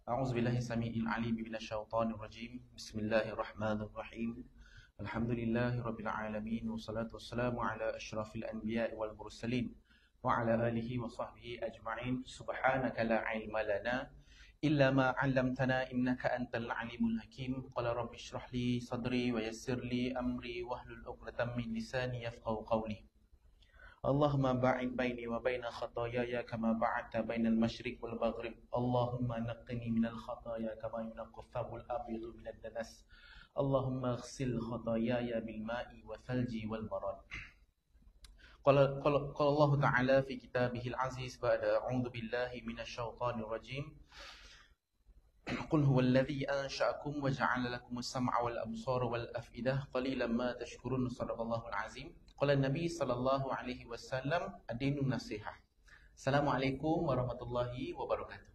أعوذ بالله السميع العليم من الشيطان الرجيم بسم الله الرحمن الرحيم الحمد لله رب العالمين والصلاة والسلام على أشرف الأنبياء والمرسلين وعلى آله وصحبه أجمعين سبحانك لا علم لنا إلا ما علمتنا إنك أنت العليم الحكيم قال رب اشرح لي صدري ويسر لي أمري واحلل عقدة من لساني يفقهوا قولي اللهم باعد بيني وبين خطاياي كما بعدت بين المشرق والمغرب اللهم نقني من الخطايا كما ينقى الثوب الأبيض من الدنس اللهم اغسل خطاياي بالماء والثلج والبرد قال الله تعالى في كتابه العزيز بعد أعوذ بالله من الشيطان الرجيم قل هو الذي أنشأكم وجعل لكم السمع والأبصار والأفئدة قليلا ما تشكرون صدق الله العظيم قال النبي صلى الله عليه وسلم الدين النصيحة. Assalamualaikum warahmatullahi wabarakatuh.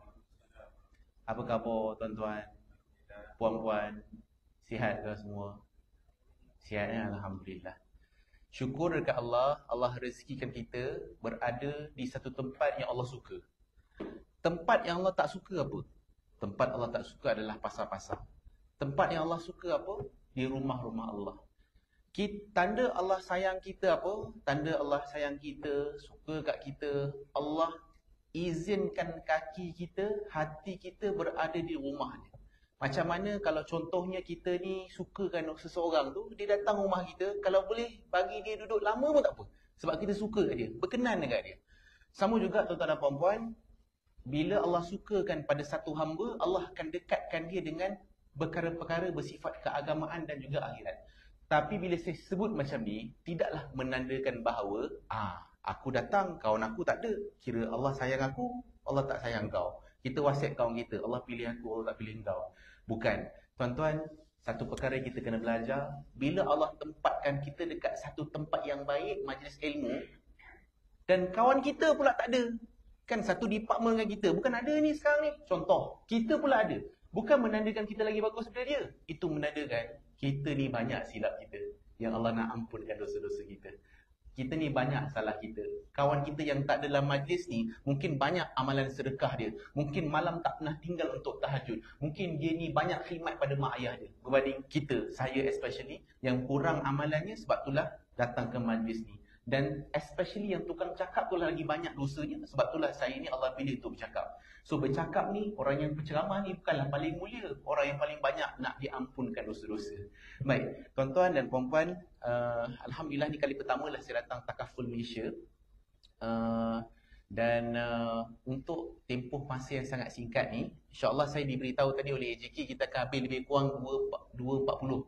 Apa khabar tuan-tuan, puan-puan? Sihat ke semua? Sihatnya alhamdulillah. Syukur dekat Allah, Allah rezekikan kita berada di satu tempat yang Allah suka. Tempat yang Allah tak suka apa? Tempat Allah tak suka adalah pasar-pasar. Tempat yang Allah suka apa? Di rumah-rumah Allah. Tanda Allah sayang kita apa? Tanda Allah sayang kita, suka kat kita, Allah izinkan kaki kita, hati kita berada di rumahnya. Macam mana kalau contohnya kita ni sukakan seseorang tu, dia datang rumah kita, kalau boleh bagi dia duduk lama pun tak apa. Sebab kita suka kat dia, berkenan dekat dia. Sama juga tuan-tuan dan puan-puan, bila Allah sukakan pada satu hamba, Allah akan dekatkan dia dengan perkara-perkara bersifat keagamaan dan juga akhirat. Tapi bila saya sebut macam ni, tidaklah menandakan bahawa aku datang, kawan aku tak ada. Kira Allah sayang aku, Allah tak sayang kau. Kita wasiat kawan kita, Allah pilih aku, Allah tak pilih kau. Bukan. Tuan-tuan, satu perkara yang kita kena belajar, bila Allah tempatkan kita dekat satu tempat yang baik, majlis ilmu, dan kawan kita pula tak ada. Kan satu department dengan kita, bukan ada ni sekarang ni. Contoh, kita pula ada. Bukan menandakan kita lagi bagus daripada dia. Itu menandakan kita ni banyak silap kita, yang Allah nak ampunkan dosa-dosa kita. Kita ni banyak salah kita. Kawan kita yang tak dalam majlis ni, mungkin banyak amalan sedekah dia. Mungkin malam tak pernah tinggal untuk tahajud. Mungkin dia ni banyak khidmat pada mak ayah dia. Berbanding kita, saya especially, yang kurang amalannya, sebab itulah datang ke majlis ni. Dan especially yang tukang cakap tu lagi banyak dosanya. Sebab itulah saya ni Allah pilih untuk bercakap. So bercakap ni, orang yang berceramah ni bukanlah paling mulia. Orang yang paling banyak nak diampunkan dosa-dosa. Baik, tuan-tuan dan puan-puan, alhamdulillah ni kali pertama lah saya datang Takaful Malaysia. Untuk tempoh masa yang sangat singkat ni, insyaAllah saya diberitahu tadi oleh AJK, kita akan habis lebih kurang 2.40.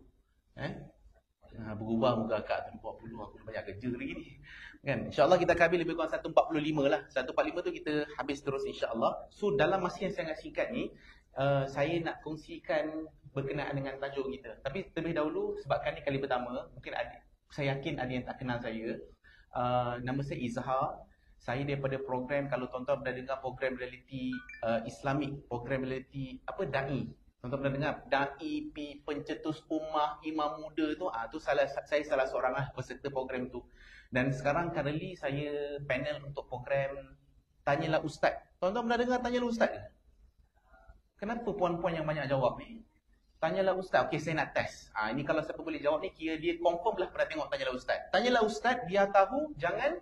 Berubah muka akak tu 20, aku dah banyak kerja lagi ni kan. InsyaAllah kita akan habis lebih kurang 1.45 lah. 1.45 tu kita habis terus insyaAllah. So dalam masa yang sangat singkat ni, saya nak kongsikan berkenaan dengan tajuk kita. Tapi terlebih dahulu, sebabkan ni kali pertama, mungkin saya yakin ada yang tak kenal saya. Nama saya Izhar. Saya daripada program, kalau tuan-tuan pernah dengar program reality Islamik, program reality DAI. Tuan-tuan pernah dengar Dai, Pencetus Ummah, Imam Muda tu, saya salah seorang lah peserta program tu. Dan sekarang currently saya panel untuk program Tanyalah Ustaz. Tuan-tuan pernah dengar Tanyalah Ustaz? Kenapa puan-puan yang banyak jawab ni? Tanyalah Ustaz. Okey, saya nak test. Ini kalau siapa boleh jawab ni, kira dia confirm lah pernah tengok Tanyalah Ustaz. Tanyalah Ustaz, biar tahu, jangan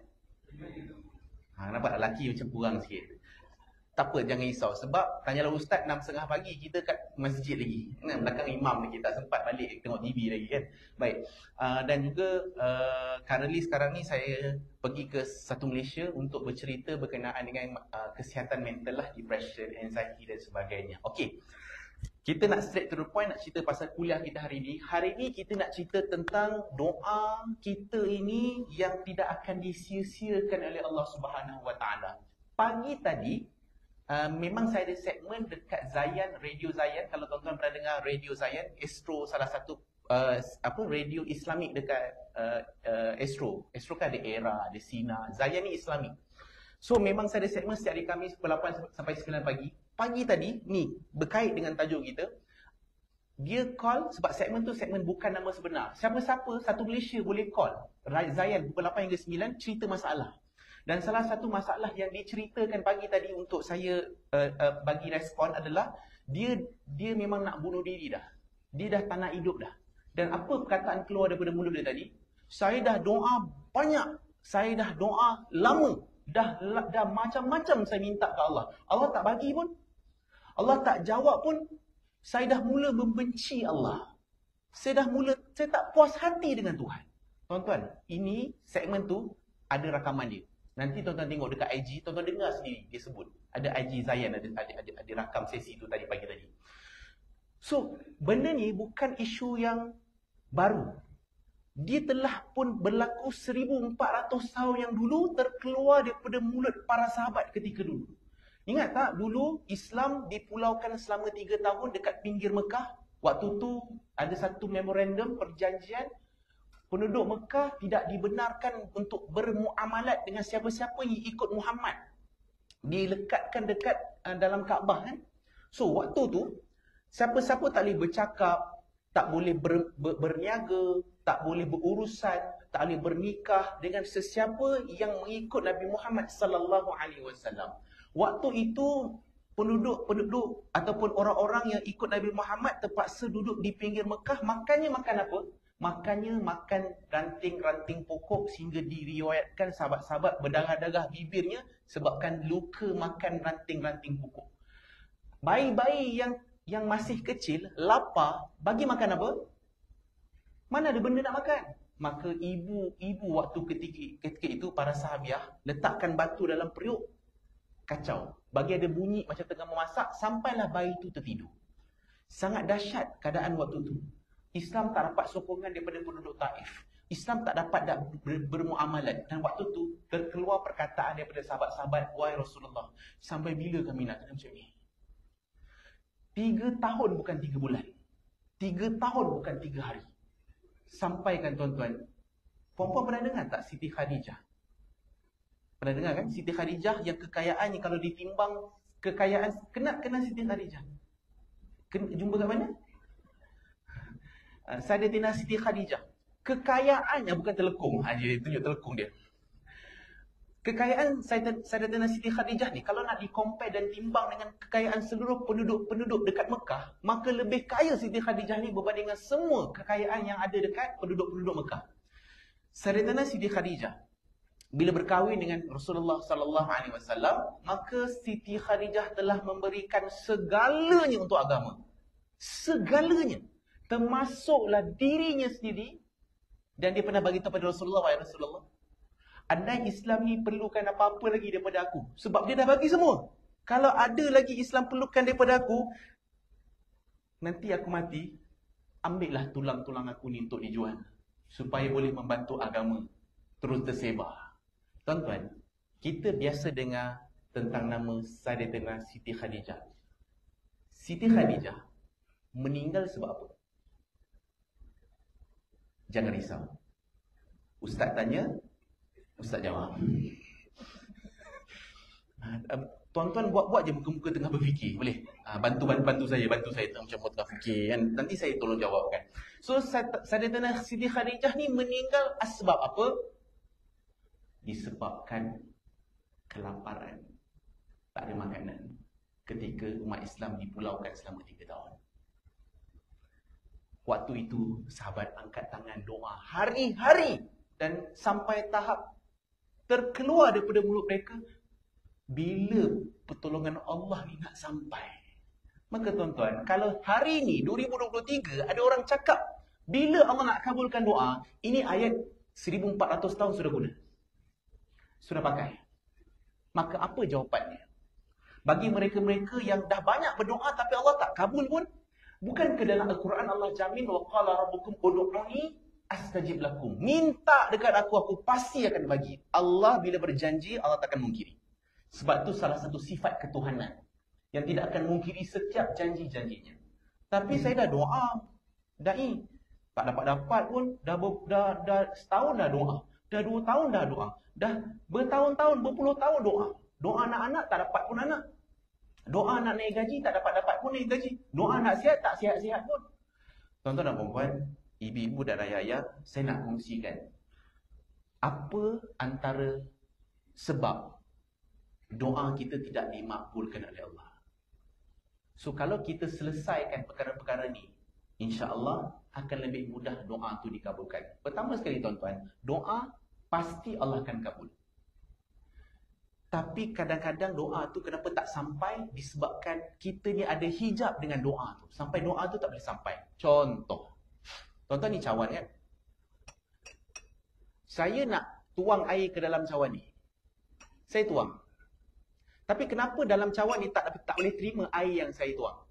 nampak lelaki macam kurang sikit. Tak apa, jangan risau. Sebab Tanyalah Ustaz 6.30 pagi, kita kat masjid lagi. Belakang imam lagi, tak sempat balik tengok TV lagi kan. Baik. Dan juga currently sekarang ni saya pergi ke satu Malaysia untuk bercerita berkenaan dengan kesihatan mental lah, depression, anxiety dan sebagainya. Okey. Kita nak straight to the point, nak cerita pasal kuliah kita hari ni. Hari ni kita nak cerita tentang doa kita ini yang tidak akan disia-siakan oleh Allah Subhanahu Wa Taala. Pagi tadi, memang saya ada segmen dekat Zayan, Radio Zayan. Kalau tuan-tuan pernah dengar Radio Zayan, Astro salah satu radio Islamik dekat Astro. Astro kan ada Era, ada Sina. Zayan ni Islamik. So memang saya ada segmen setiap hari Khamis pukul 8 sampai 9 pagi. Pagi tadi ni berkait dengan tajuk kita. Dia call, sebab segmen tu segmen bukan nama sebenar. Siapa-siapa satu Malaysia boleh call Zayan pukul 8 hingga 9 cerita masalah. Dan salah satu masalah yang diceritakan pagi tadi untuk saya bagi respon adalah dia memang nak bunuh diri dah. Dia dah tak nak hidup dah. Dan apa perkataan keluar daripada mulut dia tadi? Saya dah doa banyak. Saya dah doa lama. Dah macam-macam saya minta ke Allah. Allah tak bagi pun. Allah tak jawab pun. Saya dah mula membenci Allah. Saya tak puas hati dengan Tuhan. Tuan-tuan, ini segmen tu ada rakaman dia. Nanti tuan-tuan tengok dekat IG, tuan-tuan dengar sendiri dia sebut. Ada IG Zayan, ada rakam sesi tu pagi tadi. So, benda ni bukan isu yang baru. Dia telah pun berlaku 1400 tahun yang dulu, terkeluar daripada mulut para sahabat ketika dulu. Ingat tak, dulu Islam dipulaukan selama 3 tahun dekat pinggir Mekah. Waktu tu ada satu memorandum perjanjian, penduduk Mekah tidak dibenarkan untuk bermuamalat dengan siapa-siapa yang ikut Muhammad. Dilekatkan dekat dalam Kaabah kan. So waktu tu siapa-siapa tak boleh bercakap, tak boleh berniaga, tak boleh berurusan, tak boleh bernikah dengan sesiapa yang mengikut Nabi Muhammad sallallahu alaihi wasallam. Waktu itu penduduk ataupun orang-orang yang ikut Nabi Muhammad terpaksa duduk di pinggir Mekah. Makannya makan apa? Makannya makan ranting-ranting pokok, sehingga diriwayatkan sahabat-sahabat berdarah-darah bibirnya sebabkan luka makan ranting-ranting pokok. Bayi-bayi yang masih kecil, lapar, bagi makan apa? Mana ada benda nak makan? Maka ibu waktu ketika itu, para sahabiah, letakkan batu dalam periuk, kacau. Bagi ada bunyi macam tengah memasak, sampailah bayi itu tertidur. Sangat dahsyat keadaan waktu itu. Islam tak dapat sokongan daripada penduduk Taif. Islam tak dapat bermuamalat. Dan waktu tu terkeluar perkataan daripada sahabat-sahabat, wahai Rasulullah, sampai bila kami nak kena macam ni? 3 tahun bukan 3 bulan. 3 tahun bukan 3 hari. Sampaikan tuan-tuan. Puan-puan pernah dengar tak Siti Khadijah? Pernah dengar kan? Siti Khadijah yang kekayaannya kalau ditimbang kekayaan, kenal Siti Khadijah? Jumpa kat mana? Sayyidatina Siti Khadijah. Kekayaannya bukan telekung. Dia tunjuk telekung dia. Kekayaan Sayyidatina Siti Khadijah ni kalau nak di-compare dan timbang dengan kekayaan seluruh penduduk dekat Mekah, maka lebih kaya Siti Khadijah ni berbanding dengan semua kekayaan yang ada dekat penduduk Mekah. Sayyidatina Siti Khadijah bila berkahwin dengan Rasulullah sallallahu alaihi wasallam, maka Siti Khadijah telah memberikan segalanya untuk agama. Segalanya. Termasuklah dirinya sendiri. Dan dia pernah bagi tahu pada Rasulullah, wahai Rasulullah, andai Islam ni perlukan apa-apa lagi daripada aku, sebab dia dah bagi semua. Kalau ada lagi Islam perlukan daripada aku, nanti aku mati, ambillah tulang-tulang aku ni untuk dijual, supaya boleh membantu agama terus tersebar. Tuan-tuan, kita biasa dengar tentang nama Sayyidatina Siti Khadijah. Siti Khadijah meninggal sebab apa? Jangan risau. Ustaz tanya, Ustaz jawab. Tuan-tuan buat je muka-muka tengah berfikir. Boleh? Bantu saya macam tengah fikir kan. Nanti saya tolong jawabkan. So Sayyidatina Siti Khadijah ni meninggal sebab apa? Disebabkan kelaparan. Tak ada makanan ketika umat Islam dipulaukan selama 3 tahun. Waktu itu sahabat angkat tangan doa hari-hari, dan sampai tahap terkeluar daripada mulut mereka, bila pertolongan Allah ni nak sampai. Maka tuan-tuan, kalau hari ni 2023 ada orang cakap bila Allah nak kabulkan doa, ini ayat 1400 tahun sudah guna, sudah pakai. Maka apa jawapannya? Bagi mereka-mereka yang dah banyak berdoa tapi Allah tak kabul pun, bukan ke dalam Al-Quran Allah jamin, wa qala rabbukum ud'uni astajib lakum. Minta dekat aku pasti akan bagi. Allah bila berjanji, Allah takkan mungkiri. Sebab tu salah satu sifat ketuhanan yang tidak akan mungkiri setiap janji-janjinya. Tapi saya dah doa, dai tak dapat pun, dah setahun dah doa, dah 2 tahun dah doa, dah bertahun-tahun, berpuluh tahun doa. Doa anak-anak tak dapat pun anak. Doa nak naik gaji, tak dapat pun naik gaji. Doa nak sihat, tak sihat-sihat pun. Tuan-tuan dan puan-puan, ibu-ibu dan ayah-ayah, saya nak kongsikan apa antara Sebab doa kita tidak dimakbulkan oleh Allah. So kalau kita selesaikan perkara-perkara ni, insya-Allah akan lebih mudah doa tu dikabulkan. Pertama sekali tuan-tuan, doa pasti Allah akan kabul. Tapi kadang-kadang doa tu kenapa tak sampai? Disebabkan kita ni ada hijab dengan doa tu. Sampai doa tu tak boleh sampai. Contoh, tuan-tuan ni cawan kan? Saya nak tuang air ke dalam cawan ni. Saya tuang. Tapi kenapa dalam cawan ni tak boleh terima air yang saya tuang?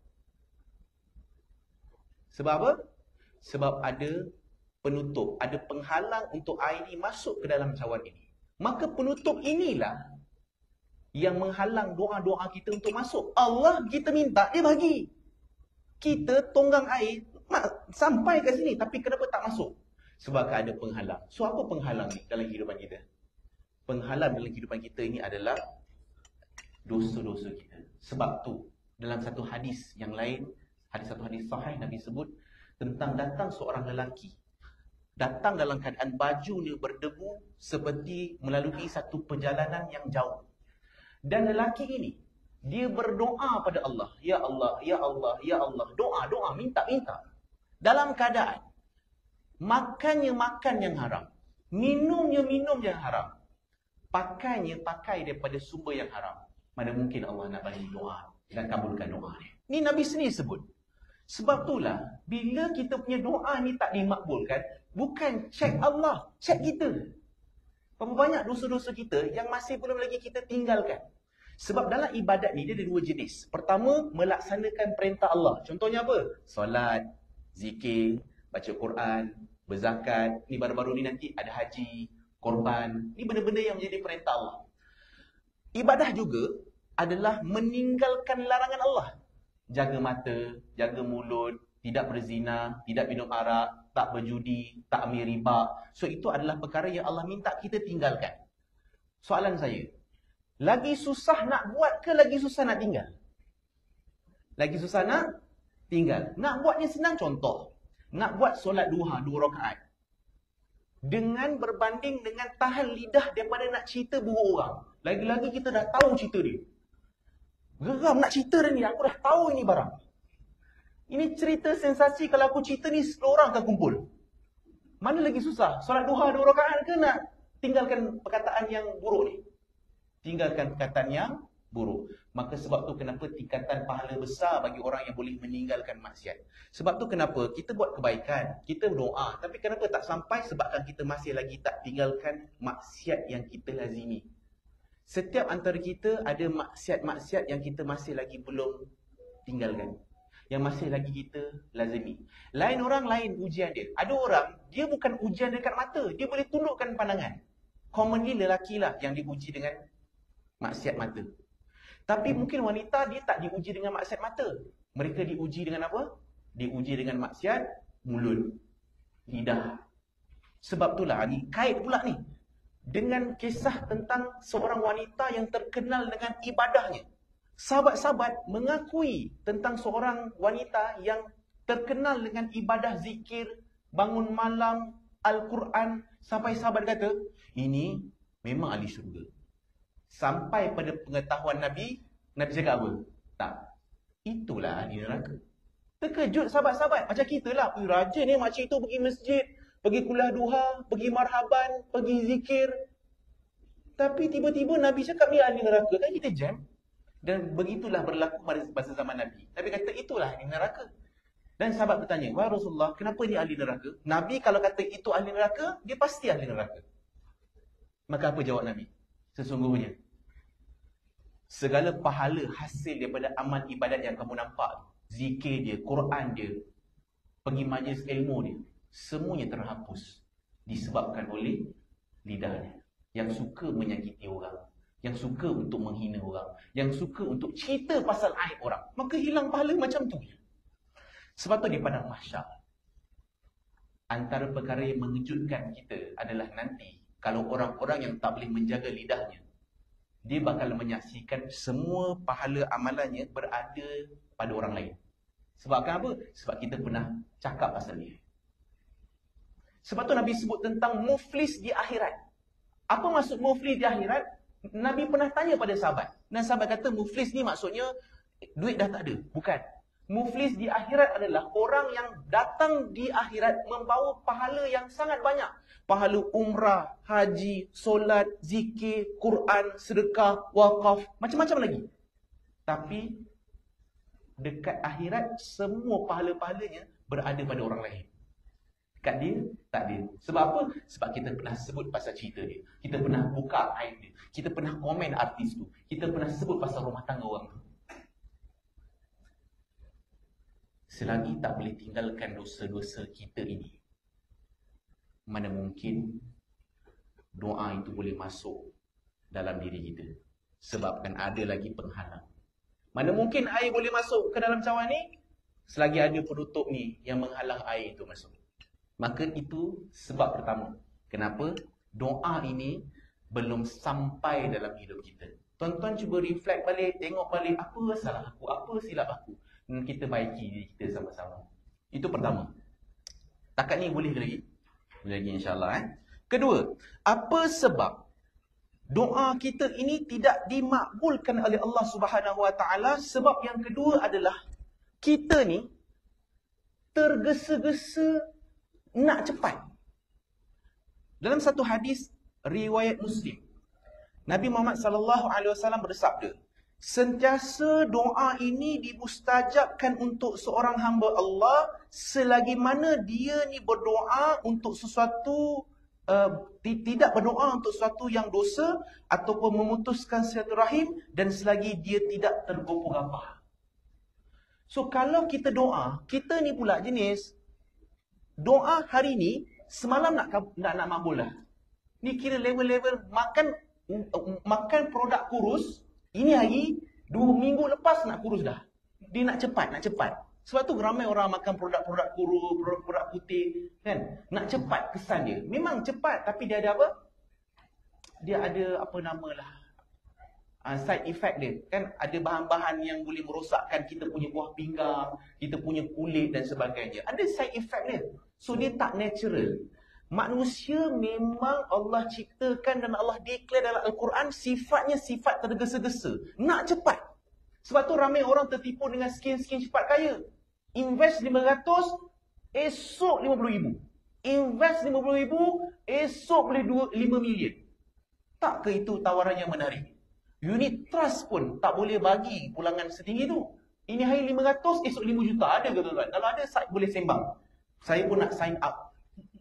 Sebab apa? Sebab ada penutup, ada penghalang untuk air ni masuk ke dalam cawan ini. Maka penutup inilah yang menghalang doa-doa kita untuk masuk. Allah kita minta, dia bagi. Kita tonggang air sampai ke sini, tapi kenapa tak masuk? Sebab ada penghalang. So apa penghalang ni dalam kehidupan kita? Penghalang dalam kehidupan kita ini adalah dosa-dosa kita. Sebab tu dalam satu hadis yang lain, satu hadis sahih, Nabi sebut tentang datang seorang lelaki, datang dalam keadaan bajunya berdebu seperti melalui satu perjalanan yang jauh. Dan lelaki ini, dia berdoa pada Allah. Ya Allah, Ya Allah, Ya Allah. Doa, minta. Dalam keadaan makannya makan yang haram, minumnya minum yang haram, pakainya pakai daripada sumber yang haram. Mana mungkin Allah nak bagi doa dan kabulkan doa ni. Ni Nabi sendiri sebut. Sebab itulah, bila kita punya doa ni tak dimakbulkan, bukan cek Allah, cek kita. Berapa banyak dosa-dosa kita yang masih belum lagi kita tinggalkan. Sebab dalam ibadat ni dia ada dua jenis. Pertama, melaksanakan perintah Allah. Contohnya apa? Solat, zikir, baca Quran, berzakat. Ni baru-baru ni nanti ada haji, korban. Ni benda-benda yang menjadi perintah Allah. Ibadah juga adalah meninggalkan larangan Allah. Jaga mata, jaga mulut, tidak berzina, tidak minum arak, tak berjudi, tak ambil riba. So itu adalah perkara yang Allah minta kita tinggalkan. Soalan saya, lagi susah nak buat ke lagi susah nak tinggal? Lagi susah nak tinggal. Nak buat ni senang, contoh. Nak buat solat duha 2 rakaat. Dengan berbanding dengan tahan lidah daripada nak cerita buruk orang. Lagi-lagi kita dah tahu cerita dia. Geram nak cerita dia ni, aku dah tahu ini barang. Ini cerita sensasi, kalau aku cerita ni 10 orang akan kumpul. Mana lagi susah? Solat duha 2 rakaat ke nak tinggalkan perkataan yang buruk ni? Tinggalkan perkataan yang buruk. Maka sebab tu kenapa tingkatan pahala besar bagi orang yang boleh meninggalkan maksiat. Sebab tu kenapa kita buat kebaikan, kita berdoa, tapi kenapa tak sampai? Sebabkan kita masih lagi tak tinggalkan maksiat yang kita lazimi. Setiap antara kita ada maksiat-maksiat yang kita masih lagi belum tinggalkan, yang masih lagi kita lazimi. Lain orang lain ujian dia. Ada orang, dia bukan ujian dekat mata, dia boleh tundukkan pandangan. Commonly lelaki lah yang diuji dengan maksiat mata. Tapi mungkin wanita dia tak diuji dengan maksiat mata. Mereka diuji dengan apa? Diuji dengan maksiat mulut, lidah. Sebab itulah ni kait pula ni dengan kisah tentang seorang wanita yang terkenal dengan ibadahnya. Sahabat-sahabat mengakui tentang seorang wanita yang terkenal dengan ibadah zikir, bangun malam, Al-Quran. Sampai sahabat kata, ini memang ahli syurga. Sampai pada pengetahuan Nabi, Nabi cakap apa? Tak. Itulah ahli neraka. Terkejut sahabat-sahabat. Macam kita lah. Raja ni makcik tu pergi masjid, pergi kuliah duha, pergi marhaban, pergi zikir. Tapi tiba-tiba Nabi cakap ni ahli neraka. Kan kita jam. Dan begitulah berlaku pada masa zaman Nabi. Nabi kata itulah ahli neraka. Dan sahabat bertanya, wahai Rasulullah, kenapa ni ahli neraka? Nabi kalau kata itu ahli neraka, dia pasti ahli neraka. Maka apa jawab Nabi? Sesungguhnya, segala pahala hasil daripada amal ibadat yang kamu nampak, zikir dia, Quran dia, pergi majlis ilmu dia, semuanya terhapus disebabkan oleh lidahnya yang suka menyakiti orang, yang suka untuk menghina orang, yang suka untuk cerita pasal aib orang. Maka hilang pahala macam tu. Sebab tu di padang mahsyar, antara perkara yang mengejutkan kita adalah nanti kalau orang-orang yang tak boleh menjaga lidahnya, dia bakal menyaksikan semua pahala amalannya berada pada orang lain. Sebabkan apa? Sebab kita pernah cakap pasal dia. Sebab tu Nabi sebut tentang muflis di akhirat. Apa maksud muflis di akhirat? Nabi pernah tanya pada sahabat. Dan sahabat kata muflis ni maksudnya duit dah tak ada. Bukan. Muflis di akhirat adalah orang yang datang di akhirat membawa pahala yang sangat banyak. Pahala umrah, haji, solat, zikir, Quran, sedekah, wakaf, macam-macam lagi. Tapi dekat akhirat semua pahala-pahalanya berada pada orang lain. Kat dia, tak ada. Sebab apa? Sebab kita pernah sebut pasal cerita dia. Kita pernah buka aib dia. Kita pernah komen artis tu. Kita pernah sebut pasal rumah tangga orang tu. Selagi tak boleh tinggalkan dosa-dosa kita ini, mana mungkin doa itu boleh masuk dalam diri kita. Sebabkan ada lagi penghalang. Mana mungkin air boleh masuk ke dalam cawan ni, selagi ada penutup ni yang menghalang air itu masuk. Maka itu sebab pertama. Kenapa doa ini belum sampai dalam hidup kita. Tuan-tuan cuba reflect balik, tengok balik apa salah aku, apa silap aku. Dan kita baiki diri kita sama-sama. Itu pertama. Takat ni boleh lagi? Boleh lagi insyaAllah. Kedua, apa sebab doa kita ini tidak dimakbulkan oleh Allah Subhanahu Wa Taala? Sebab yang kedua adalah kita ni tergesa-gesa nak cepat. Dalam satu hadis riwayat Muslim, Nabi Muhammad sallallahu alaihi wasallam bersabda, sentiasa doa ini dimustajabkan untuk seorang hamba Allah selagi mana dia ni berdoa untuk sesuatu tidak berdoa untuk sesuatu yang dosa ataupun memutuskan silaturahim, dan selagi dia tidak tergopoh-gapoh. So kalau kita doa, kita ni pula jenis doa hari ni semalam nak makbul lah. Ni kira level-level makan produk kurus. Ini hari 2 minggu lepas nak kurus dah. Dia nak cepat. Sebab tu ramai orang makan produk-produk kurus, produk-produk putih, kan? Nak cepat kesan dia. Memang cepat, tapi dia ada apa? Dia ada apa namalah? Side effect dia, kan? Ada bahan-bahan yang boleh merosakkan kita punya buah pinggang, kita punya kulit dan sebagainya. Ada side effect dia. So dia tak natural. Manusia memang Allah ciptakan dan Allah declare dalam Al-Quran sifatnya sifat tergesa-gesa. Nak cepat. Sebab tu ramai orang tertipu dengan skin cepat kaya. Invest 500, esok 50,000. Invest 50,000, esok boleh 5 million. Tak ke itu tawaran yang menarik? Unit trust pun tak boleh bagi pulangan setinggi tu. Ini hari 500, esok 5 juta. Ada ke tuan-tuan? Kalau ada, boleh sembang. Saya pun nak sign up.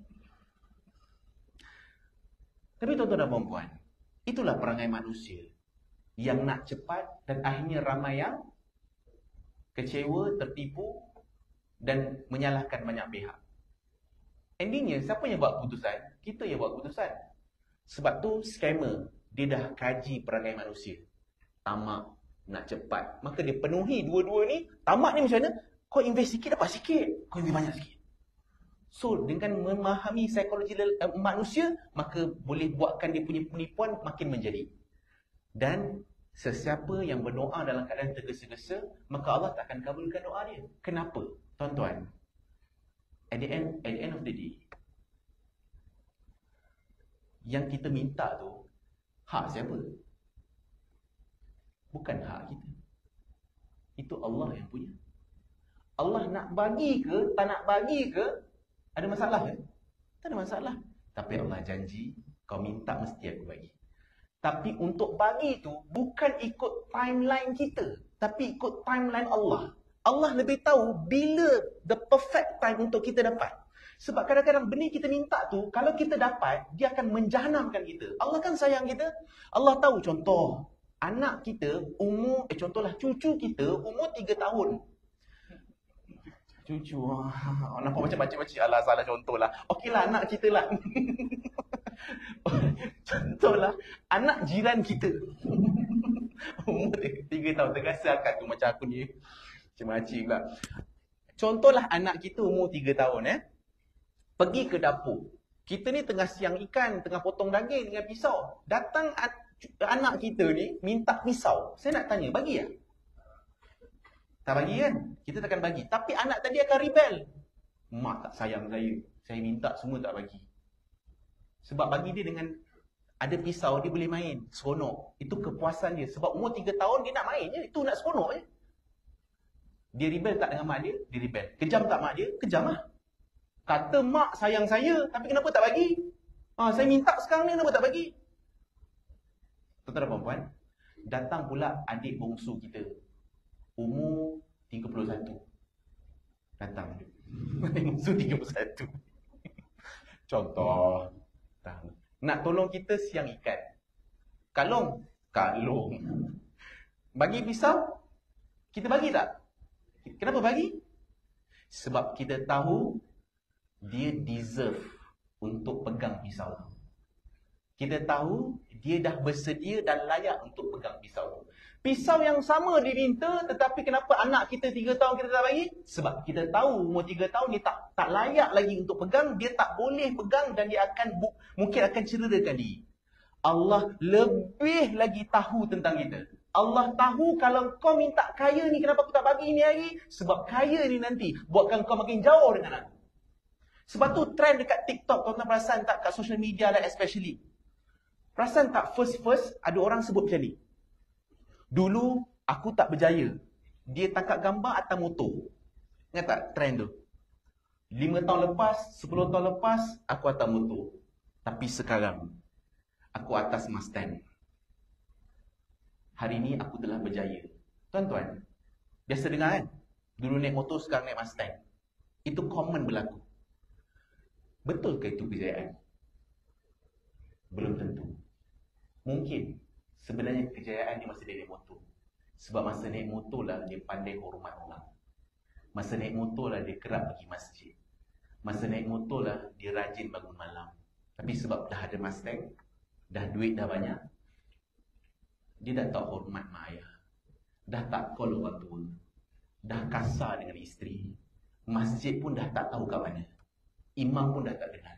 Tapi tuan-tuan dan puan-puan, itulah perangai manusia yang nak cepat, dan akhirnya ramai yang kecewa, tertipu dan menyalahkan banyak pihak. Endingnya, siapa yang buat keputusan? Kita yang buat keputusan. Sebab tu scammer, dia dah kaji perangai manusia. Tamak, nak cepat. Maka dia penuhi dua-dua ni. Tamak ni macam mana? Kau invest sikit, dapat sikit. Kau invest banyak sikit. So, dengan memahami psikologi manusia, maka boleh buatkan dia punya penipuan makin menjadi. Dan sesiapa yang berdoa dalam keadaan tergesa-gesa, maka Allah tak akan kabulkan doa dia. Kenapa? Tuan-tuan, at the end of the day, yang kita minta tu, hak siapa? Bukan hak kita. Itu Allah yang punya. Allah nak bagi ke, tak nak bagi ke, ada masalah ke? Tak ada masalah. Tapi Allah janji, kau minta mesti aku bagi. Tapi untuk bagi tu bukan ikut timeline kita, tapi ikut timeline Allah. Allah lebih tahu bila the perfect time untuk kita dapat. Sebab kadang-kadang benda kita minta tu, kalau kita dapat, dia akan menjahanamkan kita. Allah kan sayang kita. Allah tahu contoh, anak kita umur, contohlah cucu kita umur 3 tahun. Cucu, nampak macam macam-macam. Alah, salah contohlah. Okeylah, anak kita lah. Contohlah, anak jiran kita. Umur 3 tahun. Terasa akak tu macam aku ni. Macam-macam pula. Contohlah anak kita umur 3 tahun. Pergi ke dapur. Kita ni tengah siang ikan, tengah potong daging dengan pisau. Datang anak kita ni minta pisau. Saya nak tanya, bagi tak? Tak bagi kan? Kita takkan bagi. Tapi anak tadi akan rebel. Mak tak sayang saya. Saya minta semua tak bagi. Sebab bagi dia dengan Ada pisau, dia boleh main. Seronok. Itu kepuasan dia. Sebab umur 3 tahun, dia nak main je. Itu nak seronok je. Dia rebel tak dengan mak dia? Dia rebel. Kejam tak mak dia? Kejam lah. Kata mak sayang saya, tapi kenapa tak bagi? Saya minta sekarang ni, kenapa tak bagi? Tuan-tuan dan puan-puan, datang pula adik bongsu kita. Umur 31. Datang. Adik bongsu 31. Contoh. Nak tolong kita siang ikan. Kalong. Bagi pisau, kita bagi tak? Kenapa bagi? Sebab kita tahu dia deserve untuk pegang pisau. Kita tahu dia dah bersedia dan layak untuk pegang pisau. Pisau yang sama diminta, tetapi kenapa anak kita 3 tahun kita tak bagi? Sebab kita tahu umur 3 tahun dia tak layak lagi untuk pegang, dia tak boleh pegang dan dia mungkin akan cederakan diri. Allah lebih lagi tahu tentang kita. Allah tahu kalau kau minta kaya ni, kenapa aku tak bagi ni hari? Sebab kaya ni nanti buatkan kau makin jauh dengan aku. Sebab tu trend dekat TikTok, tuan-tuan perasan tak, kat social media lah especially. Perasan tak first ada orang sebut macam ni. Dulu aku tak berjaya. Dia tangkap gambar atas motor. Ingat tak trend tu? 5 tahun lepas, 10 tahun lepas, aku atas motor. Tapi sekarang, aku atas Mustang. Hari ni aku telah berjaya. Tuan-tuan, biasa dengar kan? Dulu naik motor, sekarang naik Mustang. Itu common berlaku. Betul ke itu kejayaan? Belum tentu. Mungkin sebenarnya kejayaan dia masa dia naik motor. Sebab masa naik motor lah dia pandai hormat orang. Masa naik motor lah dia kerap pergi masjid. Masa naik motor lah dia rajin bangun malam. Tapi sebab dah ada Mustang, dah duit dah banyak, dia dah tak hormat mak ayah. Dah tak call orang tua. Dah kasar dengan isteri. Masjid pun dah tak tahu kat mana. Imam pun dah tak kenal.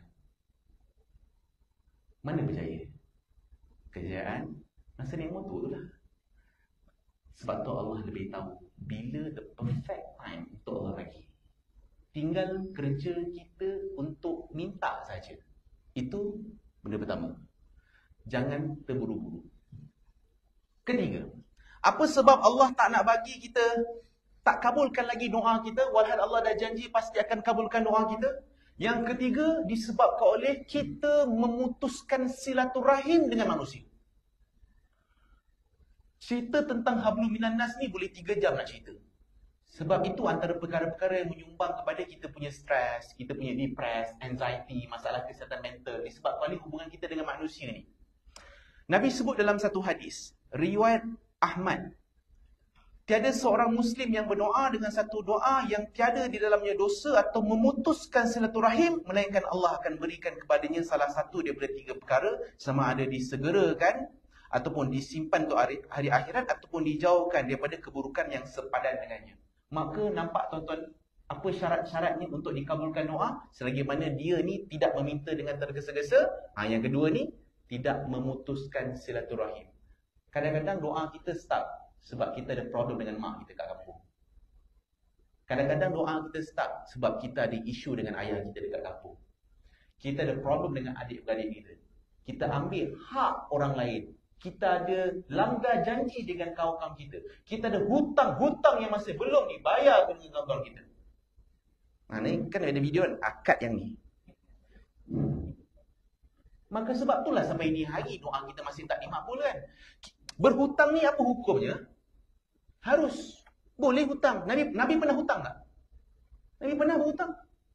Mana berjaya? Kejayaan masa naik motor tu lah. Sebab tu Allah lebih tahu bila the perfect time untuk Allah bagi. Tinggal kerja kita untuk minta saja. Itu benda pertama. Jangan terburu-buru. Ketiga, apa sebab Allah tak nak bagi kita, tak kabulkan lagi doa kita, walhal Allah dah janji pasti akan kabulkan doa kita? Yang ketiga, disebabkan oleh kita memutuskan silaturahim dengan manusia. Cerita tentang Hablum Minan Nas ni boleh 3 jam nak cerita. Sebab itu antara perkara-perkara yang menyumbang kepada kita punya stres, kita punya depress, anxiety, masalah kesihatan mental, disebabkan oleh hubungan kita dengan manusia ni. Nabi sebut dalam satu hadis, riwayat Ahmad, tiada seorang Muslim yang berdoa dengan satu doa yang tiada di dalamnya dosa atau memutuskan silaturahim, melainkan Allah akan berikan kepadanya salah satu daripada 3 perkara, sama ada disegerakan, ataupun disimpan untuk hari akhirat, ataupun dijauhkan daripada keburukan yang sepadan dengannya. Maka nampak tuan-tuan, apa syarat-syaratnya untuk dikabulkan doa? Selagi mana dia ni tidak meminta dengan tergesa-gesa. Yang kedua ni, tidak memutuskan silaturahim. Kadang-kadang doa kita stuck sebab kita ada problem dengan mak kita kat kampung. Kadang-kadang doa kita stuck sebab kita ada isu dengan ayah kita dekat kampung. Kita ada problem dengan adik-beradik kita. Kita ambil hak orang lain. Kita ada langgar janji dengan kawan-kawan kita. Kita ada hutang-hutang yang masih belum dibayar dengan kawan-kawan kita. Ni kan ada video kan, akad yang ni. Maka sebab itulah sampai ini hari doa kita masih tak dimakbulkan. Berhutang ni apa hukumnya? Harus. Boleh hutang. Nabi pernah hutang tak? Nabi pernah berhutang.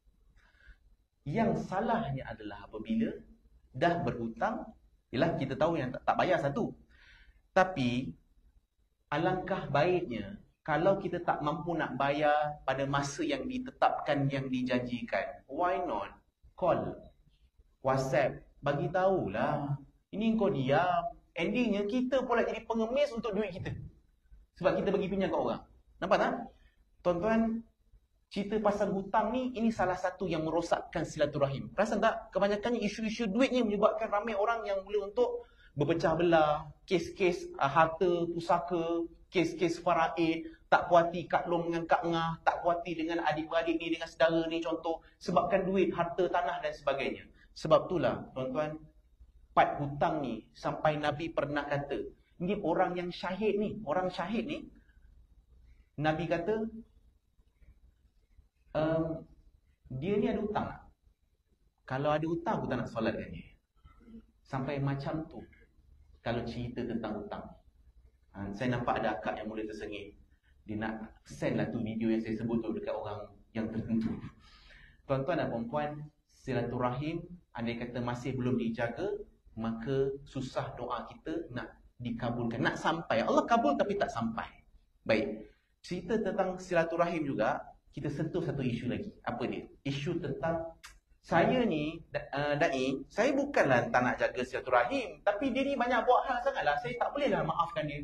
Yang salahnya adalah apabila dah berhutang, ialah kita tahu yang tak bayar satu. Tapi alangkah baiknya kalau kita tak mampu nak bayar pada masa yang ditetapkan, yang dijanjikan, why not call, WhatsApp, bagi tahulah. Ini kau diam. Endingnya kita pula jadi pengemis untuk duit kita. Sebab kita bagi pinjam kat orang. Nampak tak? Tuan-tuan, cerita pasal hutang ni, ini salah satu yang merosakkan silaturahim. Perasan tak? Kebanyakannya isu-isu duit ni menyebabkan ramai orang yang mula untuk berpecah belah, kes-kes harta pusaka, kes-kes faraid, tak puati Kak Long dengan Kak Ngah, tak puati dengan adik-beradik ni, dengan saudara ni contoh, sebabkan duit, harta, tanah dan sebagainya. Sebab itulah, tuan-tuan, dapat hutang ni sampai Nabi pernah kata, ni orang yang syahid ni, Nabi kata, dia ni ada hutang tak? Kalau ada hutang, aku tak nak solat dengan dia. Sampai macam tu kalau cerita tentang hutang. Saya nampak ada akak yang mula tersengih. Dia nak send lah tu video yang saya sebut tu dekat orang yang tertentu. Tuan-tuan dan puan-puan, silaturahim andai kata masih belum dijaga, maka susah doa kita nak dikabulkan. Nak sampai, Allah kabul tapi tak sampai. Baik, cerita tentang silaturahim juga, kita sentuh satu isu lagi. Apa dia? Isu tentang saya ni, Da'i, saya bukanlah tak nak jaga silaturahim, tapi dia ni banyak buat hal sangatlah, saya tak bolehlah maafkan dia.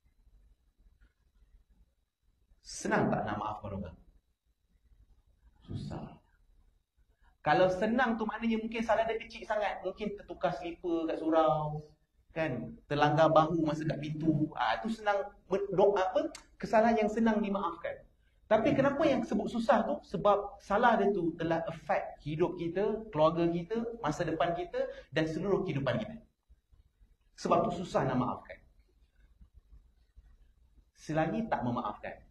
Senang tak nak maafkan orang? Susah. Kalau senang tu maknanya mungkin salah dia kecil sangat. Mungkin tertukar slipper kat surau, kan? Terlanggar bahu masa kat pintu. Itu senang, kesalahan yang senang dimaafkan. Tapi kenapa yang sebut susah tu? Sebab salah dia tu telah affect hidup kita, keluarga kita, masa depan kita dan seluruh kehidupan kita. Sebab tu susah nak maafkan. Selagi tak memaafkan,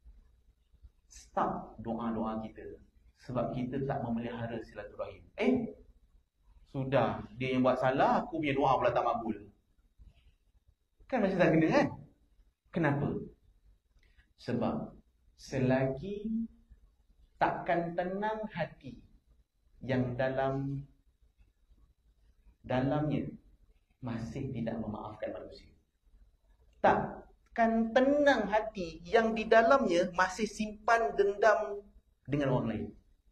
stop doa-doa kita. Sebab kita tak memelihara silaturahim. Sudah, dia yang buat salah, aku punya doa pula tak makbul. Kan macam tak kena kan? Kenapa? Sebab selagi takkan tenang hati yang dalamnya masih tidak memaafkan manusia. Takkan tenang hati yang di dalamnya masih simpan dendam dengan orang lain.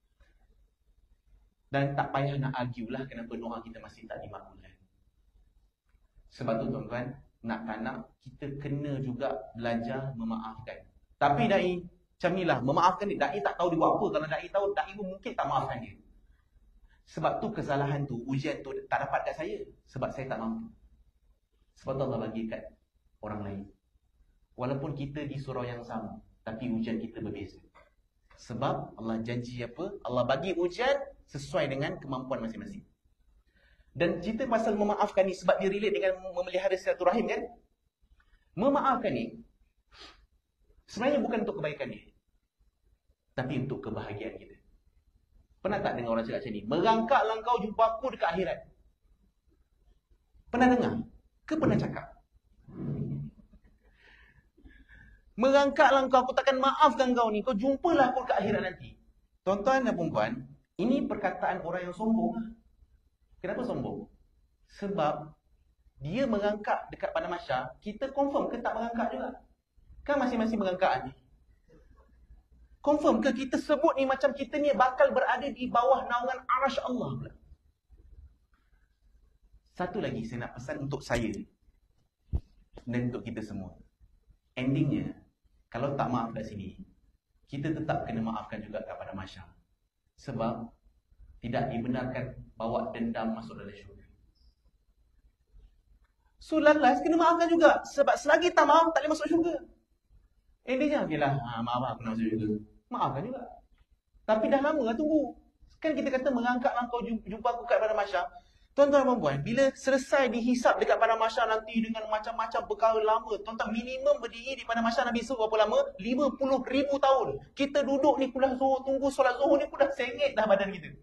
Dan tak payah nak argue lah kenapa doa kita masih tak dimakbulkan. Sebab tu tuan-tuan, nak tak nak, kita kena juga belajar memaafkan. Tapi Da'i, macam ni lah, memaafkan dia. Da'i tak tahu dia buat apa. Kalau Da'i tahu, Da'i pun mungkin tak maafkan dia. Sebab tu kesalahan tu, ujian tu tak dapat kat saya. Sebab saya tak mampu. Sebab tu Allah bagi kat orang lain. Walaupun kita di surau yang sama, tapi ujian kita berbeza. Sebab Allah janji apa? Allah bagi ujian sesuai dengan kemampuan masing-masing. Dan cerita pasal memaafkan ni sebab dia relate dengan memelihara silaturahim kan? Memaafkan ni sebenarnya bukan untuk kebaikan dia, tapi untuk kebahagiaan kita. Pernah tak dengar orang cakap macam ni? Merangkaklah kau jumpa aku dekat akhirat. Pernah dengar? Ke pernah cakap? Merangkaklah kau, aku takkan maafkan kau ni. Kau jumpalah aku dekat akhirat nanti. Tuan-tuan dan puan-puan, ini perkataan orang yang sombong. Kenapa sombong? Sebab dia merangkak dekat Padang Mahsyar, kita confirm ke tak merangkak juga? Kan masing-masing merangkak ni. Confirm ke kita sebut ni macam kita ni bakal berada di bawah naungan arasy Allah pula? Satu lagi saya nak pesan untuk saya dan untuk kita semua. Endingnya, kalau tak maaf kat sini, kita tetap kena maafkan juga kepada Mahsyar. Sebab tidak dibenarkan bawa dendam masuk dalam syurga. So last kena maafkan juga. Sebab selagi tak maaf, tak boleh masuk syurga. Endingnya, okeylah, maaf aku nak masuk syurga. Maafkan juga. Tapi dah lama lah tunggu. Kan kita kata mengangkatlah kau jumpa aku kat Padang Mahsyar. Tuan-tuan dan puan, bila selesai dihisap dekat Padang Mahsyar nanti dengan macam-macam perkara lama, tuan-tuan minimum berdiri di Padang Mahsyar Nabi suruh berapa lama? 50,000 tahun. Kita duduk ni kuliah Zuhur, tunggu solat Zuhur ni pun dah sengit dah badan kita.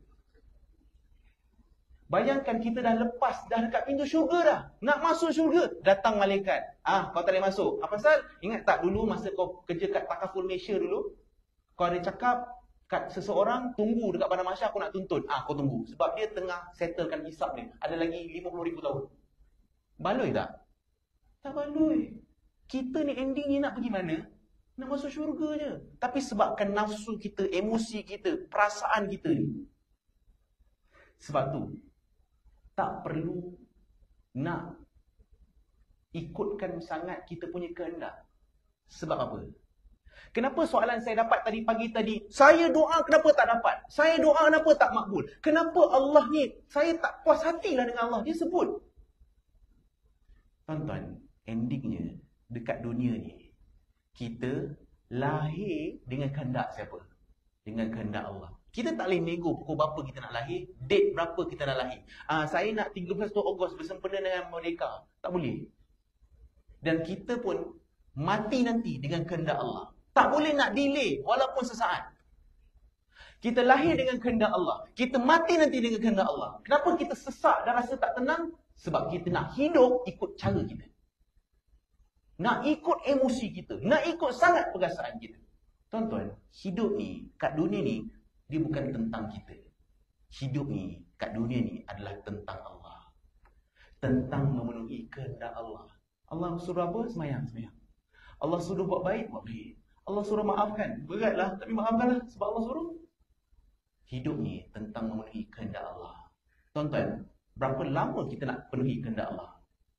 Bayangkan kita dah lepas, dah dekat pintu syurga dah. Nak masuk syurga, datang malaikat. Kau tak boleh masuk. Apa pasal? Ingat tak dulu masa kau kerja kat Takaful Malaysia dulu? Kau ada cakap kat seseorang, tunggu dekat Padang Mahsyar aku nak tuntut. Kau tunggu. Sebab dia tengah settlekan hisap ni. Ada lagi 50,000 tahun. Baloi tak? Tak baloi. Kita ni endingnya nak pergi mana? Nak masuk syurga je. Tapi sebabkan nafsu kita, emosi kita, perasaan kita ni. Sebab tu, tak perlu nak ikutkan sangat kita punya kehendak. Sebab apa? Kenapa soalan saya dapat tadi pagi tadi, saya doa kenapa tak dapat? Saya doa kenapa tak makbul? Kenapa Allah ni, saya tak puas hatilah dengan Allah. Dia sebut. Tuan-tuan, endingnya dekat dunia ni, kita lahir dengan kehendak siapa? dengan kehendak Allah. Kita tak boleh nego pukul berapa kita nak lahir, date berapa kita nak lahir. Saya nak 31 Ogos bersempena dengan Merdeka. Tak boleh. Dan kita pun mati nanti dengan kehendak Allah. Tak boleh nak delay walaupun sesaat. Kita lahir dengan kehendak Allah. Kita mati nanti dengan kehendak Allah. Kenapa kita sesak dan rasa tak tenang? Sebab kita nak hidup ikut cara kita. Nak ikut emosi kita. Nak ikut sangat perasaan kita. Tuan-tuan, hidup ni, kat dunia ni, dia bukan tentang kita. Hidup ni, kat dunia ni adalah tentang Allah. Tentang memenuhi kehendak Allah. Allah suruh apa? Semayang. Allah suruh buat baik, buat baik. Allah suruh maafkan. Beratlah, tapi maafkanlah sebab Allah suruh. Hidup ni tentang memenuhi kehendak Allah. Tuan-tuan, berapa lama kita nak penuhi kehendak Allah?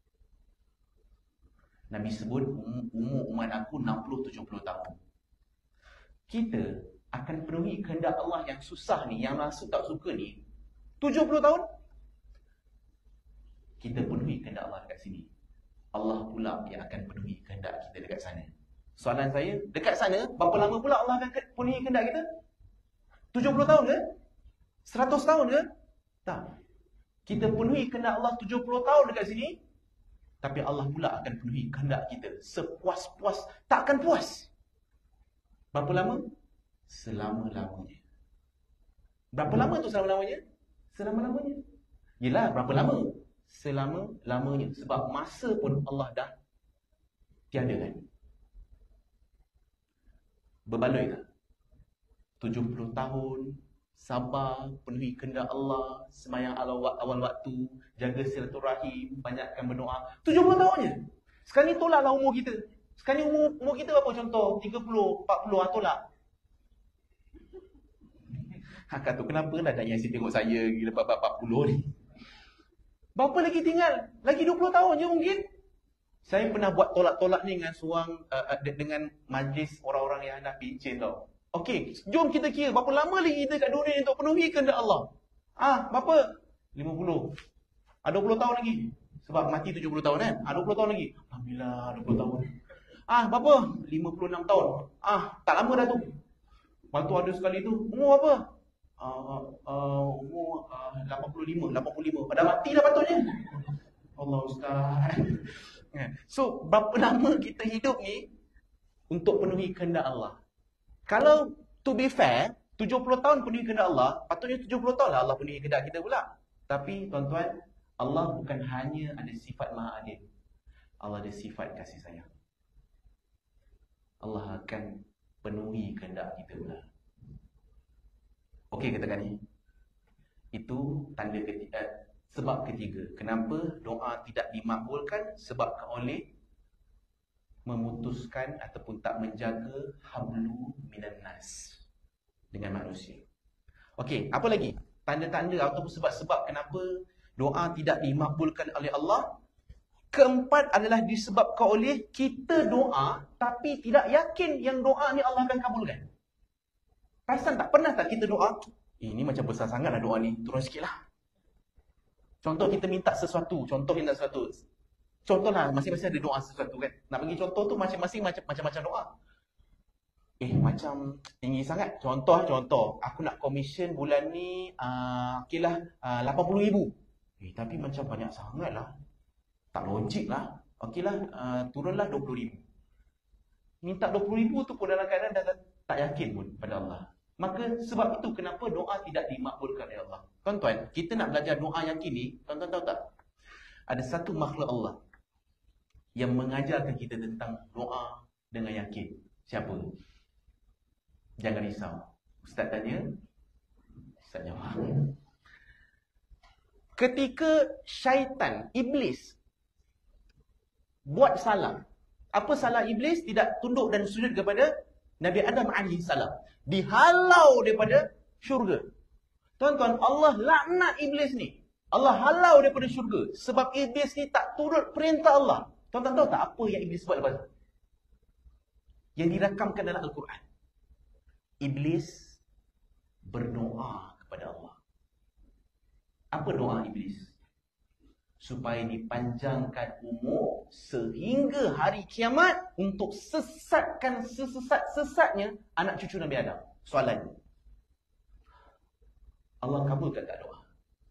Nabi sebut umur umat aku 60-70 tahun. Kita akan penuhi kehendak Allah yang susah ni, yang rasa tak suka ni, 70 tahun. Kita penuhi kehendak Allah dekat sini. Allah pula yang akan penuhi kehendak kita dekat sana. Soalan saya, dekat sana, berapa lama pula Allah akan penuhi kehendak kita? 70 tahun ke? 100 tahun ke? Tak. Kita penuhi kehendak Allah 70 tahun dekat sini, tapi Allah pula akan penuhi kehendak kita sepuas-puas, tak akan puas. Berapa lama? Selama-lamanya. Berapa lama tu selama-lamanya? Selama-lamanya. Yelah, berapa lama? Selama-lamanya. Sebab masa pun Allah dah tiadakan. Berbaloi tak? 70 tahun, sabar, penuhi kehendak Allah, sembahyang awal waktu, jaga silaturahim, banyakkan berdoa. 70 tahun je. Sekarang ni tolaklah umur kita. Sekarang ni umur kita berapa contoh? 30, 40, tolak. Kata kenapa lah Dayang Yasin tengok saya gila 40 ni. Berapa lagi tinggal? Lagi 20 tahun je mungkin. Saya pernah buat tolak-tolak ni dengan dengan majlis orang-orang yang nak pincin tau. Okey, jom kita kira berapa lama lagi kita kat dunia untuk penuhi kehendak Allah. Berapa? 50. 20 tahun lagi. Sebab mati 70 tahun kan? 20 tahun lagi. Alhamdulillah, 20 tahun. Berapa? 56 tahun. Tak lama dah tu. Lepas tu ada sekali tu, umur apa? Umur 85. Dah mati dah patutnya. Allah Ustaz. So, berapa lama kita hidup ni untuk penuhi kehendak Allah? Kalau to be fair, 70 tahun penuhi kehendak Allah, patutnya 70 tahun lah Allah penuhi kehendak kita pula. Tapi tuan-tuan, Allah bukan hanya ada sifat maha adil. Allah ada sifat kasih sayang. Allah akan penuhi kehendak kita pula. Okey, katakan ni. Itu tanda ketiga, sebab ketiga. Kenapa doa tidak dimakbulkan? Sebab oleh memutuskan ataupun tak menjaga hablu minan nas dengan manusia. Okey, apa lagi? Tanda-tanda ataupun sebab-sebab kenapa doa tidak dimakbulkan oleh Allah. Keempat adalah disebabkan oleh kita doa tapi tidak yakin yang doa ni Allah akan kabulkan. Perasan tak? Pernah tak kita doa? Ini macam besar sangat lah doa ni. Turun sikit lah. Contoh kita minta sesuatu. Contohlah, masing-masing ada doa sesuatu kan. Nak bagi contoh tu masing-masing macam-macam doa. Macam tinggi sangat. Contoh. Aku nak komisen bulan ni, okeylah, 80,000. Tapi macam banyak sangat lah. Tak logik lah. Okeylah, turunlah 20,000. Minta 20,000 tu pun dalam keadaan dah tak yakin pun pada Allah. Maka sebab itu kenapa doa tidak dimakbulkan oleh Allah. Tuan-tuan, kita nak belajar doa yakin ni, tuan-tuan tahu tak? Ada satu makhluk Allah yang mengajarkan kita tentang doa dengan yakin. Siapa? Jangan risau. Ustaz tanya, Ustaz jawab. Ketika syaitan, iblis buat salah. Apa salah iblis? Tidak tunduk dan sujud kepada Nabi Adam AS. Dihalau daripada syurga. Tuan-tuan, Allah laknat iblis ni. Allah halau daripada syurga. Sebab iblis ni tak turut perintah Allah. Tuan-tuan tahu tak apa yang iblis buat lepas tu? Yang dirakamkan dalam Al-Quran. Iblis berdoa kepada Allah. Apa doa iblis? Supaya dipanjangkan umur sehingga hari kiamat untuk sesatkan sesat-sesatnya anak cucu Nabi Adam. Soalan. Allah kabulkan tak doa?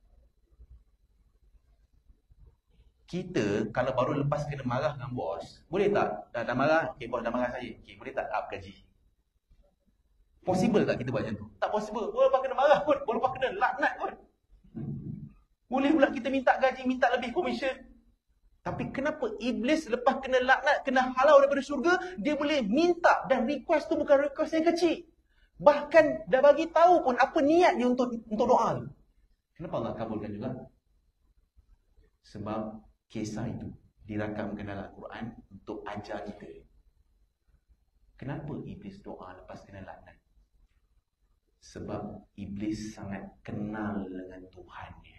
Kita kalau baru lepas kena marah dengan bos, boleh tak? Dah marah, okay, bos dah marah saya. Okay, boleh tak up gaji? Possible tak kita buat macam tu? Tak possible. Baru lepas kena marah pun, baru lepas kena laknat pun. Boleh pula kita minta gaji, minta lebih komisen. Tapi kenapa iblis lepas kena laknat, kena halau daripada syurga, dia boleh minta, dan request tu bukan request yang kecil. Bahkan dah bagi tahu pun apa niat dia untuk doa tu. Kenapa Allah kabulkan juga? Sebab kisah itu dirakamkan dalam Al-Quran untuk ajar kita. Kenapa iblis doa lepas kena laknat? Sebab iblis sangat kenal dengan Tuhannya.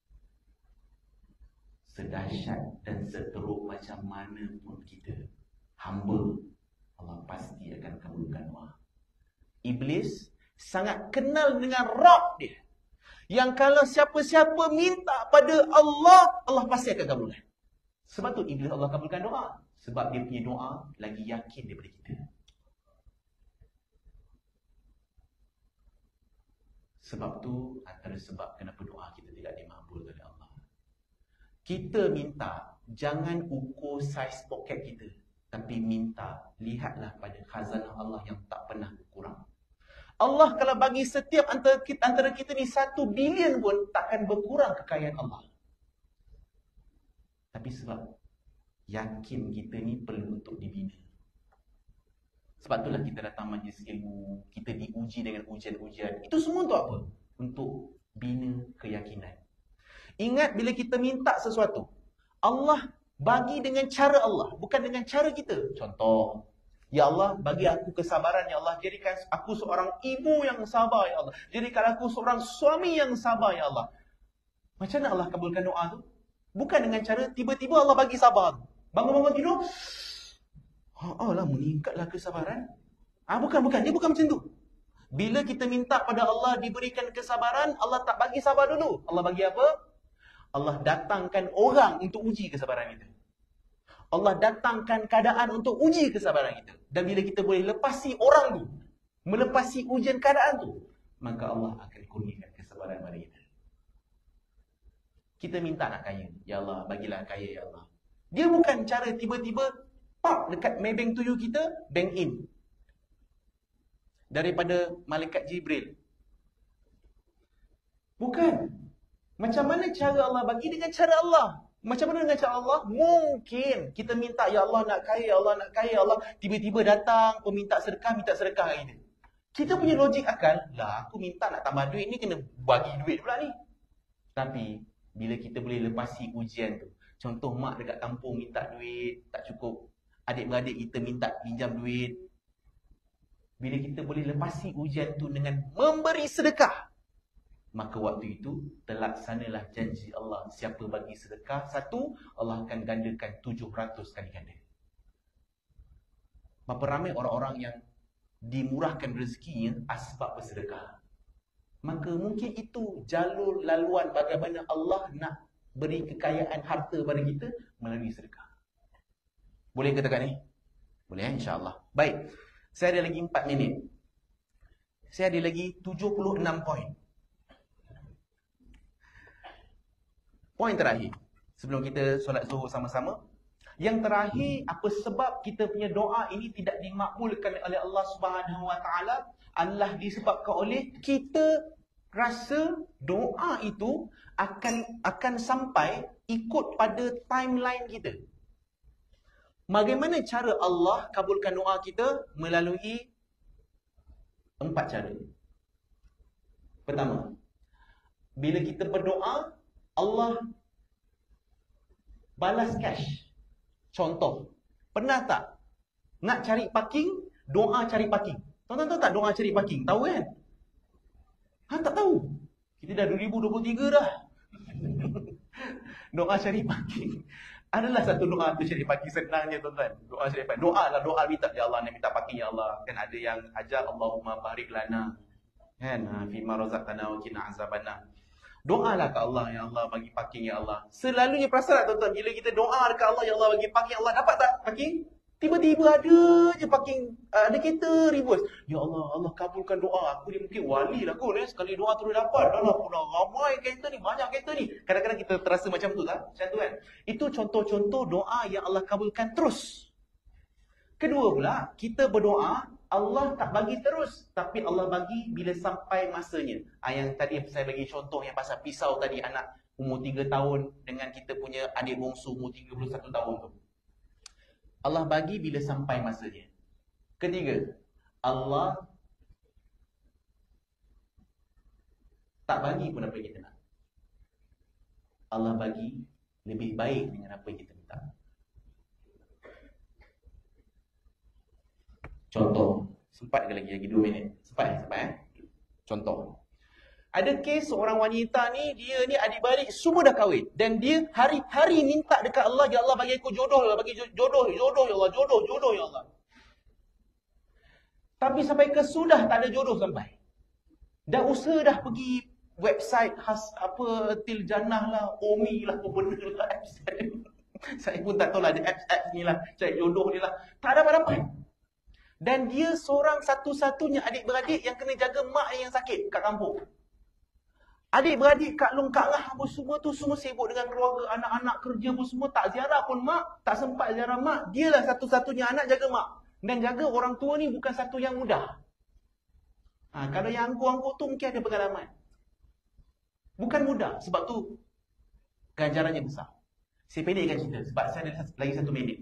Sedahsyat dan seteruk macam mana pun kita hamba, Allah pasti akan kabulkan doa. Iblis sangat kenal dengan Rabb dia, yang kalau siapa-siapa minta pada Allah, Allah pasti akan kabulkan. Sebab tu iblis Allah kabulkan doa. Sebab dia punya doa lagi yakin daripada kita. Sebab tu antara sebab kenapa doa kita tidak dimakbul oleh Allah. Kita minta, jangan ukur saiz poket kita, tapi minta, lihatlah pada khazanah Allah yang tak pernah berkurang. Allah kalau bagi setiap antara kita ni 1 bilion pun takkan berkurang kekayaan Allah. Tapi sebab yakin kita ni perlu untuk dibina. Sebab itulah kita datang majlis ilmu, kita diuji dengan ujian-ujian. Itu semua untuk apa? Untuk bina keyakinan. Ingat bila kita minta sesuatu, Allah bagi dengan cara Allah, bukan dengan cara kita. Contoh, ya Allah, bagi aku kesabaran, ya Allah. Jadikan aku seorang ibu yang sabar, ya Allah. Jadikan aku seorang suami yang sabar, ya Allah. Macam mana Allah kabulkan doa tu? Bukan dengan cara tiba-tiba Allah bagi sabar. Bangun-bangun tidur, lah meningkatlah kesabaran. Bukan. Dia bukan macam tu. Bila kita minta pada Allah diberikan kesabaran, Allah tak bagi sabar dulu. Allah bagi apa? Allah datangkan orang untuk uji kesabaran kita. Allah datangkan keadaan untuk uji kesabaran kita. Dan bila kita boleh lepasi orang tu, melepasi ujian keadaan tu, maka Allah akan kurniakan kesabaran pada kita. Kita minta nak kaya. Ya Allah, bagilah kaya, ya Allah. Dia bukan cara tiba-tiba pop dekat Maybank to you kita, bank in. Daripada malaikat Jibril. Bukan. Macam mana cara Allah bagi? Dengan cara Allah. Macam mana dengan cara Allah? Mungkin kita minta, ya Allah nak kaya, ya Allah nak kaya, ya Allah. Tiba-tiba datang, minta sedekah kat kita. Kita punya logik akal, lah aku minta nak tambah duit ni, kena bagi duit pula ni. Tapi, bila kita boleh lepasi ujian tu. Contoh mak dekat kampung minta duit, tak cukup. Adik-beradik kita minta pinjam duit. Bila kita boleh lepasi ujian tu dengan memberi sedekah, maka waktu itu terlaksanalah janji Allah. Siapa bagi sedekah 1, Allah akan gandakan 700 kali ganda. Berapa ramai orang-orang yang dimurahkan rezekinya asbab bersedekah. Maka mungkin itu jalur laluan bagaimana Allah nak beri kekayaan harta pada kita melalui sedekah. Boleh katakan ni? Boleh, insya-Allah. Baik. Saya ada lagi 4 minit. Saya ada lagi 76 poin. Poin terakhir, sebelum kita solat zuhur sama-sama. Yang terakhir, apa sebab kita punya doa ini tidak dimakbulkan oleh Allah Subhanahu Wa Taala adalah disebabkan oleh kita rasa doa itu akan sampai ikut pada timeline kita. Bagaimana cara Allah kabulkan doa kita? Melalui 4 cara. Pertama, bila kita berdoa, Allah balas cash. Contoh, pernah tak nak cari parking, doa cari parking? Tuan-tuan tahu tak doa cari parking? Tahu kan? Tak tahu. Kita dah 2023 dah. Doa cari parking adalah satu doa tu cari parking senangnya, tuan-tuan. Doa cari parking. Doa lah, doa minta, ya Allah nak minta parking, ya Allah. Kan ada yang ajar Allahumma barik lana. Kan? Fima razaqtana wa qina azabannar. Doalah ke Allah, ya Allah bagi parking, ya Allah. Selalunya perasan tak tuan-tuan, bila kita doa dekat Allah, ya Allah bagi parking, Allah dapat tak parking? Tiba-tiba ada je parking, ada kereta reverse. Ya Allah, Allah kabulkan doa aku ni, mungkin wali lah kot. Sekali doa terus dapat. Dah lah, aku dah ramai kereta ni, banyak kereta ni. Kadang-kadang kita terasa macam tu tak? Macam tu kan? Itu contoh-contoh doa yang Allah kabulkan terus. Kedua pula, kita berdoa, Allah tak bagi terus, tapi Allah bagi bila sampai masanya. Yang tadi saya bagi contoh yang pasal pisau tadi, anak umur 3 tahun dengan kita punya adik bongsu umur 31 tahun tu. Allah bagi bila sampai masanya. Ketiga, Allah tak bagi pun apa yang kita nak. Allah bagi lebih baik dengan apa yang kita minta. Contoh, sempat ke lagi 2 minit? Sempat. Contoh. Ada kes seorang wanita ni, dia ni adik-beradik semua dah kahwin. Dan dia hari-hari minta dekat Allah, ya Allah bagi aku jodoh, bagi jodoh ya Allah, jodoh ya Allah. Tapi sampai kesudah tak ada jodoh sampai. Dah usaha dah pergi website Til Jannah lah, Omi lah, apa benda lah. Saya pun tak tahu lah, ada apps ni lah, cari jodoh ni lah. Tak dapat. Dan dia seorang satu-satunya adik-beradik yang kena jaga mak yang sakit kat kampung. Adik-beradik Kak Long, Kak Lah apa semua tu semua sibuk dengan keluarga, anak-anak kerja pun semua, tak ziarah pun mak, tak sempat ziarah mak. Dialah satu-satunya anak jaga mak. Dan jaga orang tua ni bukan satu yang mudah. Kalau yang angkuh-angkuh tu mungkin ada pengalaman. Bukan mudah, sebab tu ganjarannya besar. Saya pendekkan cerita sebab saya ada lagi 1 minit.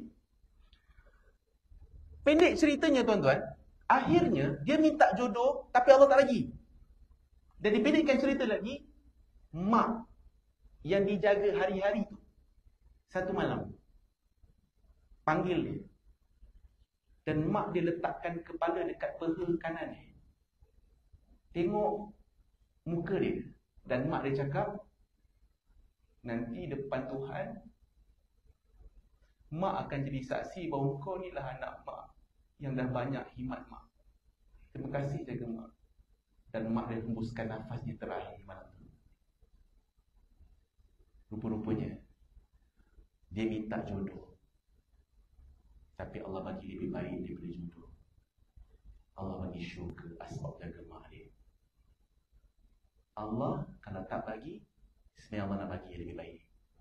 Pendek ceritanya tuan-tuan, akhirnya dia minta jodoh tapi Allah tak bagi. Dan dipendekkan cerita lagi, mak yang dijaga hari-hari tu, satu malam panggil dia. Dan mak dia letakkan kepala dekat peha kanan dia. Tengok muka dia. Dan mak dia cakap, nanti depan Tuhan, mak akan jadi saksi bahawa kau ni lah anak mak yang dah banyak khidmat mak. Terima kasih jaga mak. Dan mak dia hembuskan nafasnya terakhir malam tu. Rupa-rupanya dia minta jodoh, tapi Allah bagi lebih baik daripada jodoh. Allah bagi syurga, asbab jaga mak dia. Allah kalau tak bagi, sebenarnya Allah nak bagi lebih baik.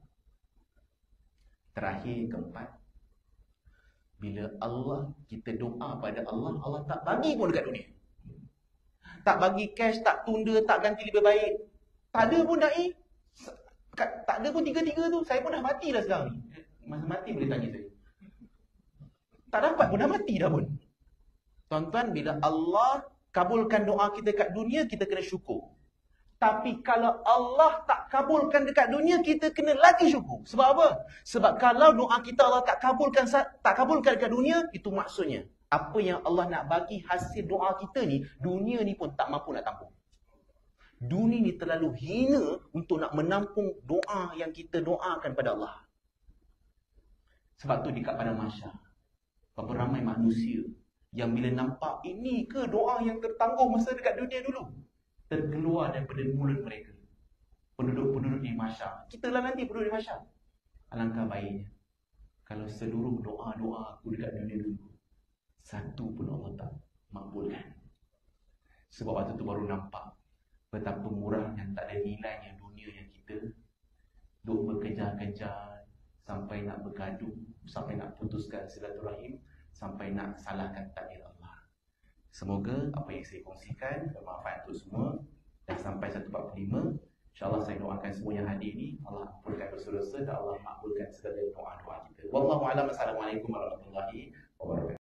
Terakhir, keempat, bila kita doa pada Allah, Allah tak bagi pun dekat dunia. Tak bagi cash, tak tunda, tak ganti lebih baik. Tak ada pun da'i. Tak ada pun tiga-tiga tu. Saya pun dah mati dah sekarang ni. Masa mati boleh tanya saya. Tak dapat pun, dah mati dah pun. Tuan-tuan, bila Allah kabulkan doa kita kat dunia, kita kena syukur. Tapi kalau Allah tak kabulkan dekat dunia, kita kena lagi syukur. Sebab apa? Sebab kalau doa kita Allah tak kabulkan dekat dunia, itu maksudnya apa yang Allah nak bagi hasil doa kita ni, dunia ni pun tak mampu nak tampung. Dunia ni terlalu hina untuk nak menampung doa yang kita doakan pada Allah. Sebab tu dekat pada mahsyar, berapa ramai manusia yang bila nampak ini ke doa yang tertangguh masa dekat dunia dulu, terkeluar daripada mulut mereka. Penduduk-penduduk di mahsyar. Kita lah nanti penduduk di mahsyar. Alangkah baiknya kalau seluruh doa-doa aku dekat dunia dulu, satu pun Allah tak makbulkan. Sebab waktu tu baru nampak betapa murahnya, tak ada nilainya dunia yang kita duk berkejar-kejar sampai nak bergaduh, sampai nak putuskan silaturahim, sampai nak salahkan takdir Allah. Semoga apa yang saya kongsikan bermanfaat untuk semua. Dan sampai 1:45, InsyaAllah saya doakan semua yang hadir ni, Allah ampunkan dosa-dosa dan Allah makbulkan segala doa-doa kita. Wallahu a'lam. Assalamualaikum warahmatullahi wabarakatuh.